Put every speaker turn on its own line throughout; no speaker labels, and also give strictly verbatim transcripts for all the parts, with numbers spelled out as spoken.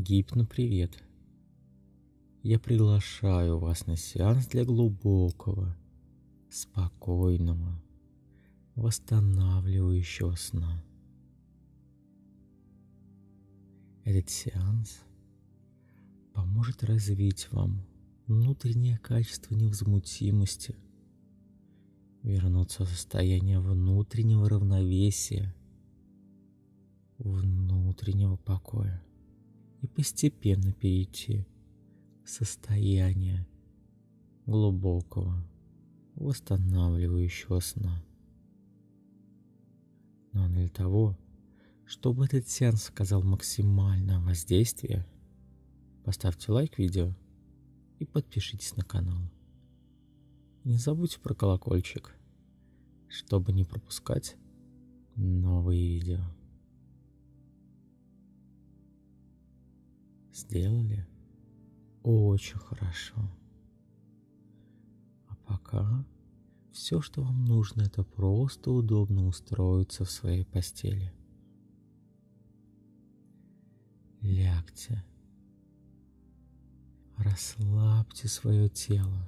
Гипно-привет! Я приглашаю вас на сеанс для глубокого, спокойного, восстанавливающего сна. Этот сеанс поможет развить вам внутреннее качество невозмутимости, вернуться в состояние внутреннего равновесия, внутреннего покоя и постепенно перейти в состояние глубокого, восстанавливающего сна. Но для того, чтобы этот сеанс оказал максимальное воздействие, поставьте лайк видео и подпишитесь на канал. Не забудьте про колокольчик, чтобы не пропускать новые видео. Сделали? Очень хорошо. А пока все, что вам нужно, это просто удобно устроиться в своей постели. Лягте. Расслабьте свое тело.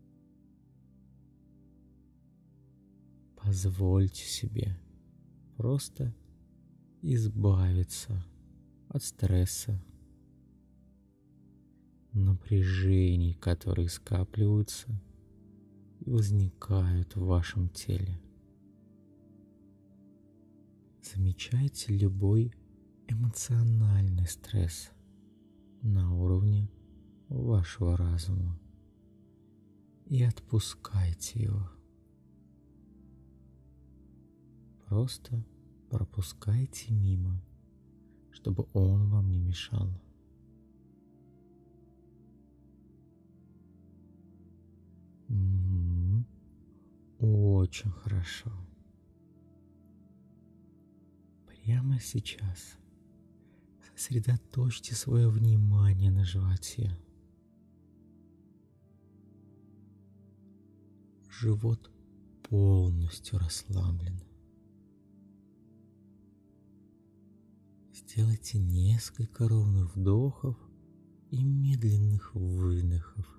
Позвольте себе просто избавиться от стресса, напряжений, которые скапливаются и возникают в вашем теле. Замечайте любой эмоциональный стресс на уровне вашего разума и отпускайте его. Просто пропускайте мимо, чтобы он вам не мешал. М-м-м. Очень хорошо. Прямо сейчас сосредоточьте свое внимание на животе. Живот полностью расслаблен. Сделайте несколько ровных вдохов и медленных выдохов.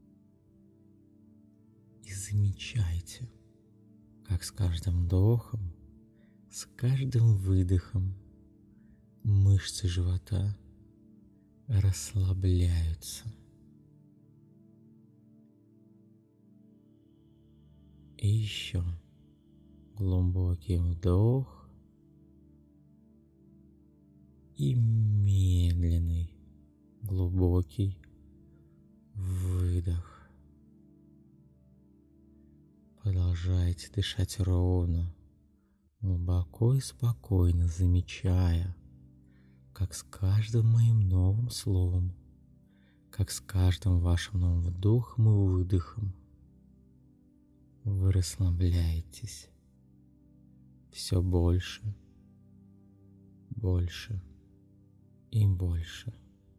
И замечайте, как с каждым вдохом, с каждым выдохом мышцы живота расслабляются. И еще глубокий вдох и медленный глубокий выдох. Продолжайте дышать ровно, глубоко и спокойно, замечая, как с каждым моим новым словом, как с каждым вашим новым вдохом и выдохом вы расслабляетесь все больше, больше и больше.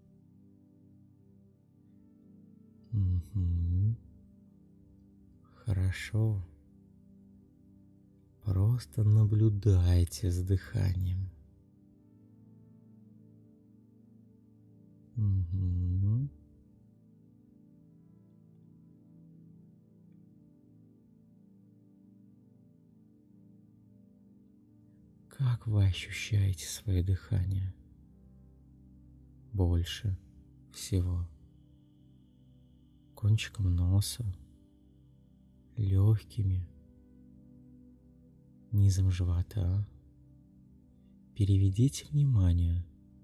Угу. Хорошо. Просто наблюдайте с дыханием. Угу. Как вы ощущаете свое дыхание? Больше всего. Кончиком носа, легкими, низом живота. Переведите внимание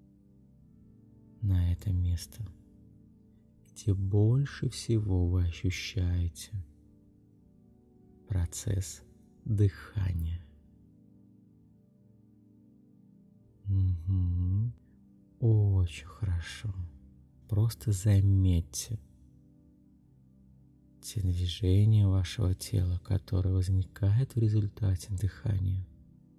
на это место, где больше всего вы ощущаете процесс дыхания. Угу. Очень хорошо. Просто заметьте те движения вашего тела, которые возникают в результате дыхания.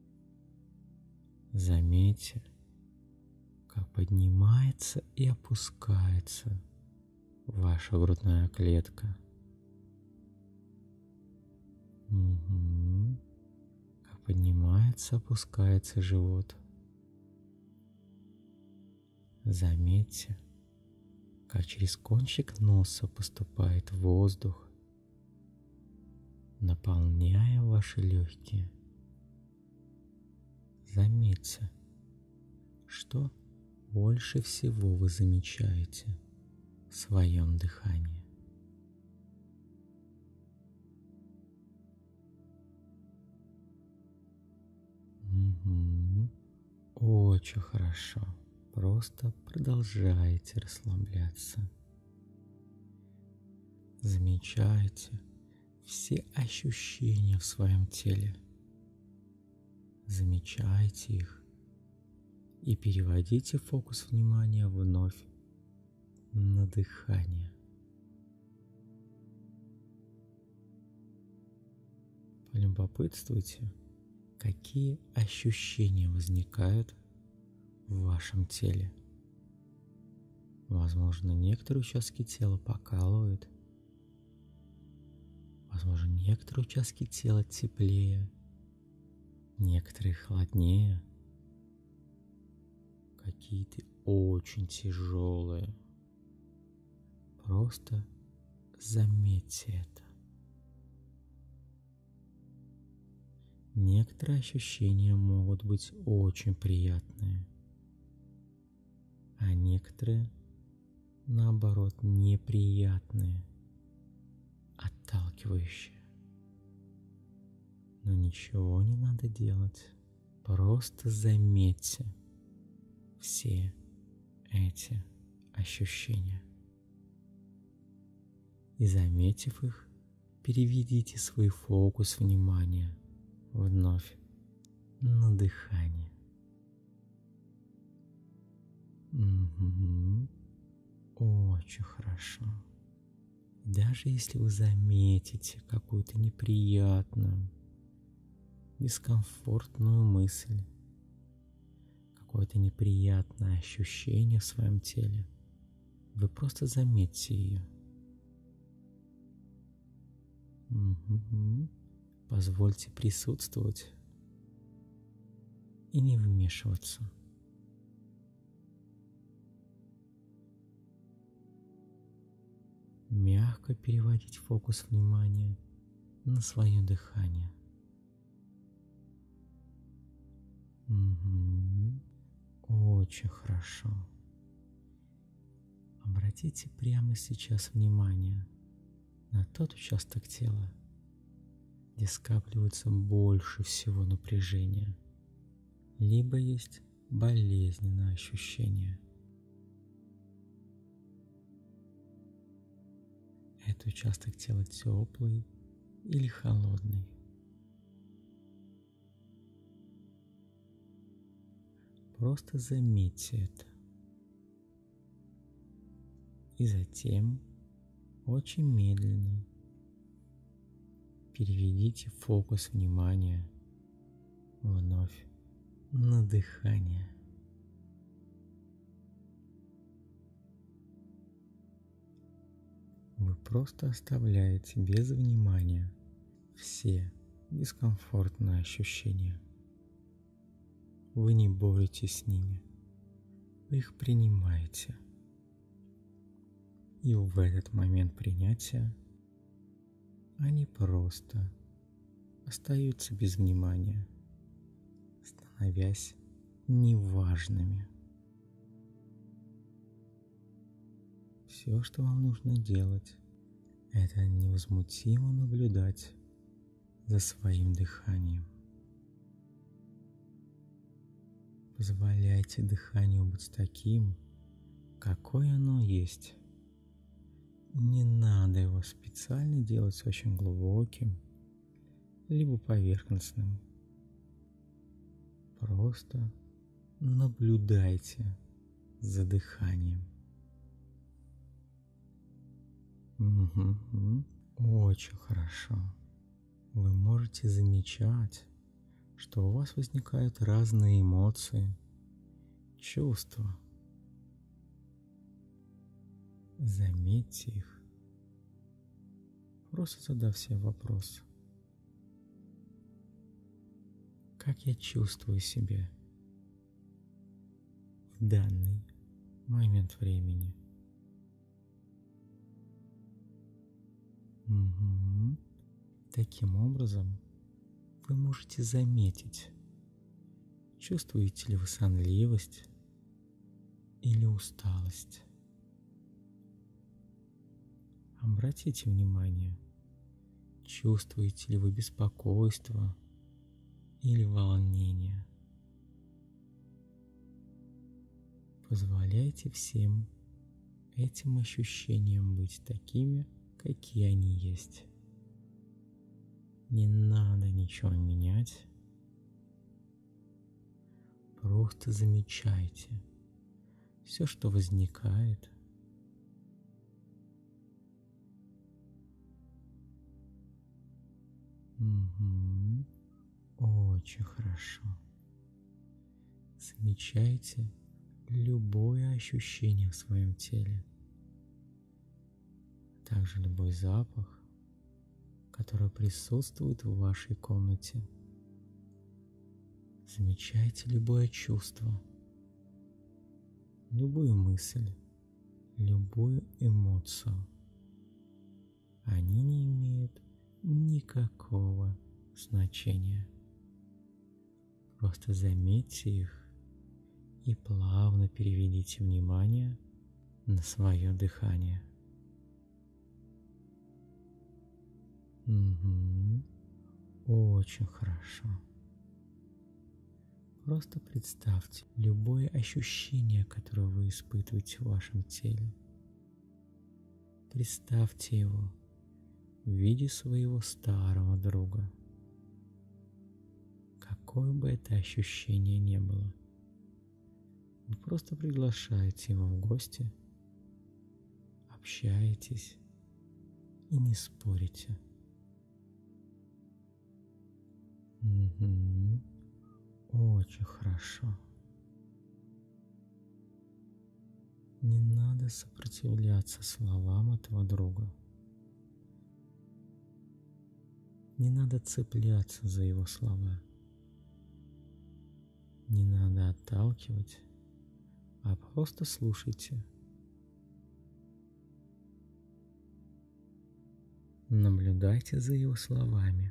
Заметьте, как поднимается и опускается ваша грудная клетка. Угу. Как поднимается, опускается живот. Заметьте, как через кончик носа поступает воздух, наполняя ваши легкие. Заметьте, что больше всего вы замечаете в своем дыхании. Угу. Очень хорошо. Просто продолжайте расслабляться. Замечайте все ощущения в своем теле. Замечайте их и переводите фокус внимания вновь на дыхание. Полюбопытствуйте, какие ощущения возникают в вашем теле. Возможно, некоторые участки тела покалывают. Возможно, некоторые участки тела теплее, некоторые холоднее, какие-то очень тяжелые. Просто заметьте это. Некоторые ощущения могут быть очень приятные, а некоторые, наоборот, неприятные, отталкивающие. Но ничего не надо делать, просто заметьте все эти ощущения. И, заметив их, переведите свой фокус внимания вновь на дыхание. Угу. Очень хорошо. Даже если вы заметите какую-то неприятную, дискомфортную мысль, какое-то неприятное ощущение в своем теле, вы просто заметьте ее. Угу. Позвольте присутствовать и не вмешиваться. Мягко переводить фокус внимания на свое дыхание. Угу. Очень хорошо. Обратите прямо сейчас внимание на тот участок тела, где скапливается больше всего напряжения, либо есть болезненное ощущение. Это участок тела теплый или холодный. Просто заметьте это. И затем очень медленно переведите фокус внимания вновь на дыхание. Вы просто оставляете без внимания все дискомфортные ощущения. Вы не боретесь с ними, вы их принимаете. И в этот момент принятия они просто остаются без внимания, становясь неважными. Все, что вам нужно делать, это невозмутимо наблюдать за своим дыханием. Позволяйте дыханию быть таким, какое оно есть. Не надо его специально делать очень глубоким, либо поверхностным. Просто наблюдайте за дыханием. Угу. Очень хорошо. Вы можете замечать, что у вас возникают разные эмоции, чувства. Заметьте их, просто задав себе вопрос: как я чувствую себя в данный момент времени. Угу. Таким образом, вы можете заметить, чувствуете ли вы сонливость или усталость. Обратите внимание, чувствуете ли вы беспокойство или волнение. Позволяйте всем этим ощущениям быть такими, какие они есть. Не надо ничего менять. Просто замечайте все, что возникает. Угу. Очень хорошо. Замечайте любое ощущение в своем теле. Также любой запах, который присутствует в вашей комнате. Замечайте любое чувство, любую мысль, любую эмоцию. Они не имеют никакого значения. Просто заметьте их и плавно переведите внимание на свое дыхание. Угу. Очень хорошо. Просто представьте любое ощущение, которое вы испытываете в вашем теле. Представьте его в виде своего старого друга. Какое бы это ощущение ни было, вы просто приглашаете его в гости, общаетесь и не спорите. Угу. Очень хорошо. Не надо сопротивляться словам этого друга. Не надо цепляться за его слова. Не надо отталкивать, а просто слушайте. Наблюдайте за его словами.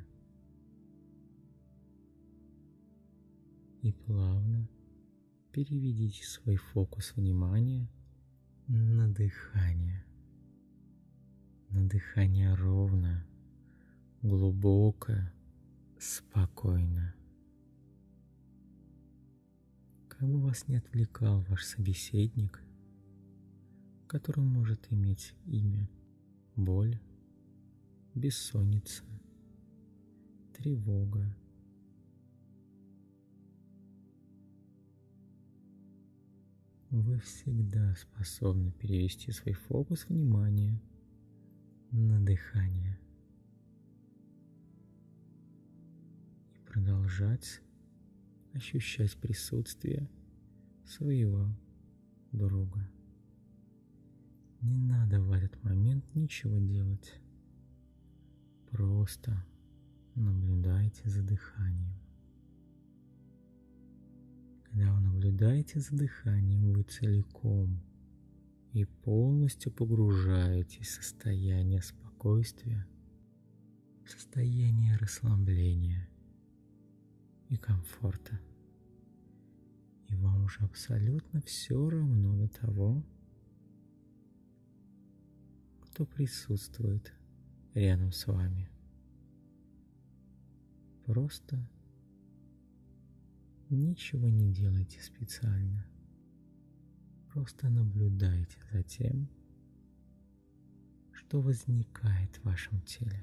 И плавно переведите свой фокус внимания на дыхание. На дыхание ровно, глубоко, спокойно. Как бы вас не отвлекал ваш собеседник, который может иметь имя боль, бессонница, тревога. Вы всегда способны перевести свой фокус внимания на дыхание и продолжать ощущать присутствие своего друга. Не надо в этот момент ничего делать. Просто наблюдайте за дыханием. Когда вы наблюдаете за дыханием, вы целиком и полностью погружаетесь в состояние спокойствия, в состояние расслабления и комфорта. И вам уже абсолютно все равно до того, кто присутствует рядом с вами. Просто ничего не делайте специально. Просто наблюдайте за тем, что возникает в вашем теле.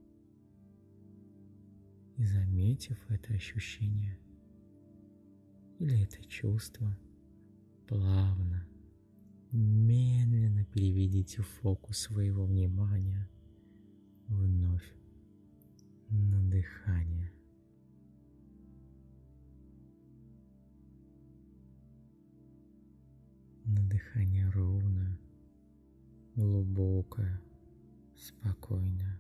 И заметив это ощущение или это чувство, плавно, медленно переведите фокус своего внимания вновь на дыхание. На дыхание ровно, глубокое, спокойно.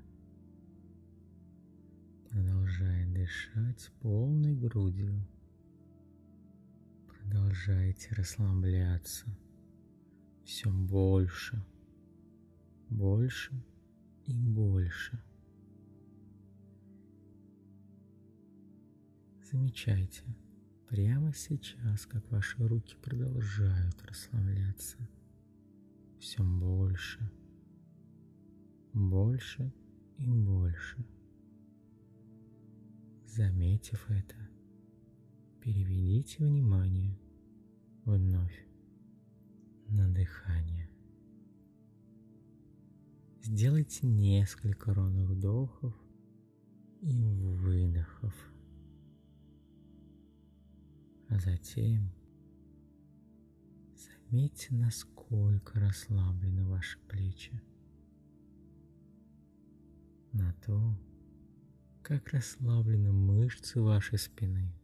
Продолжая дышать полной грудью. Продолжайте расслабляться все больше, больше и больше. Замечайте прямо сейчас, как ваши руки продолжают расслабляться все больше, больше и больше. Заметив это, переведите внимание вновь на дыхание. Сделайте несколько ровных вдохов и выдохов. А затем заметьте, насколько расслаблены ваши плечи, на то, как расслаблены мышцы вашей спины.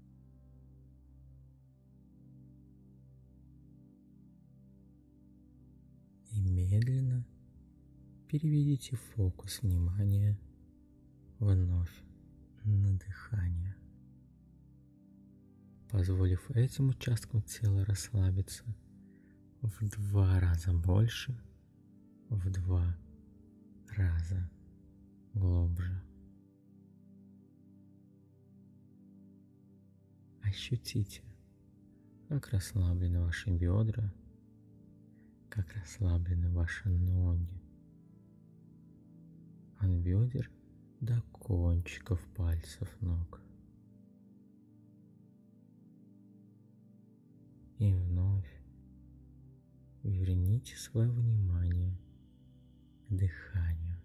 И медленно переведите фокус внимания вновь на дыхание, позволив этим участкам тела расслабиться в два раза больше, в два раза глубже. Ощутите, как расслаблены ваши бедра, как расслаблены ваши ноги, от бедер до кончиков пальцев ног. И вновь верните свое внимание к дыханию.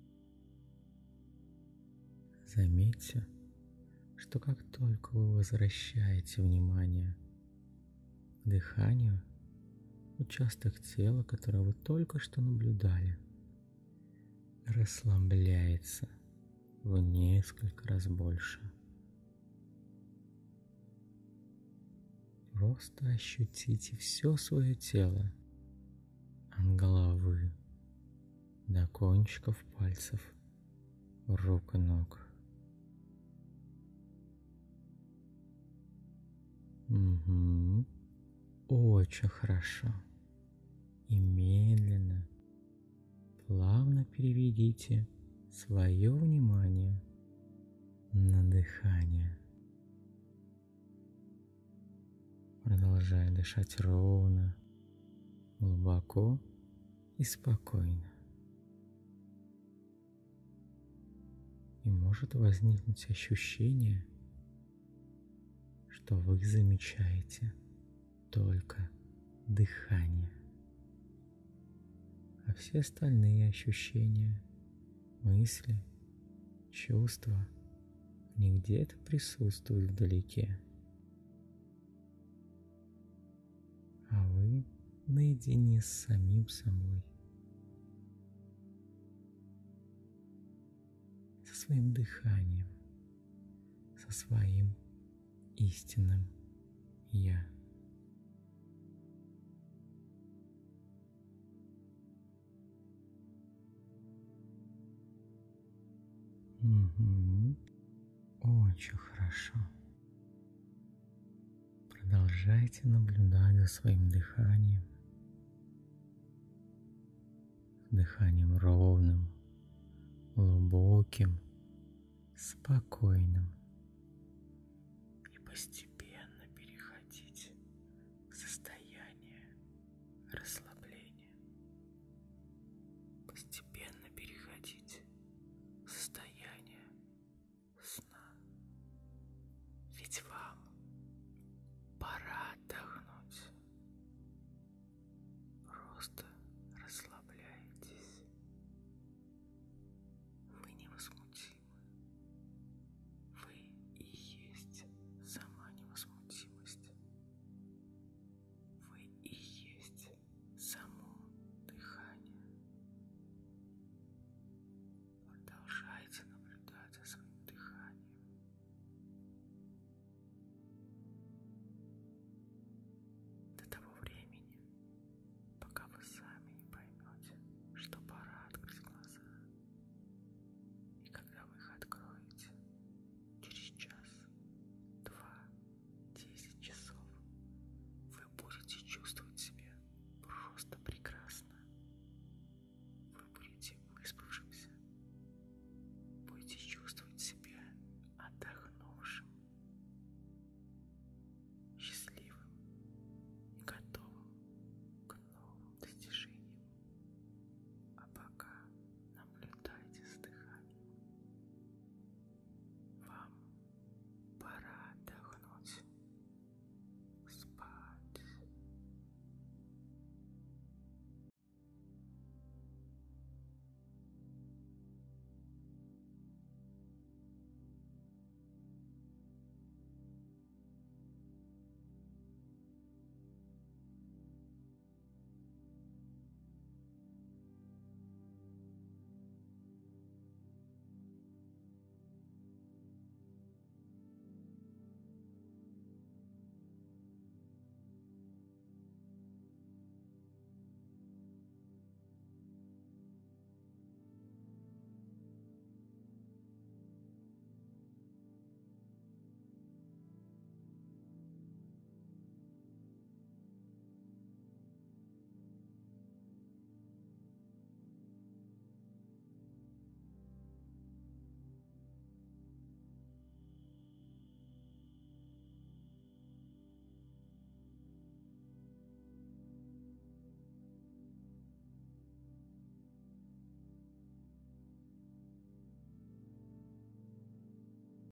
Заметьте, что как только вы возвращаете внимание к дыханию, участок тела, который вы только что наблюдали, расслабляется в несколько раз больше. Просто ощутите все свое тело, от головы до кончиков пальцев рук и ног. Угу. Очень хорошо. И медленно, плавно переведите свое внимание на дыхание. Продолжая дышать ровно, глубоко и спокойно. И может возникнуть ощущение, что вы замечаете только дыхание, а все остальные ощущения, мысли, чувства, они где-то присутствуют вдалеке. А вы наедине с самим собой, со своим дыханием, со своим истинным Я. Угу. Очень хорошо. Продолжайте наблюдать за своим дыханием. Дыханием ровным, глубоким, спокойным. И постепенно переходите к состоянию расслабления. Постепенно.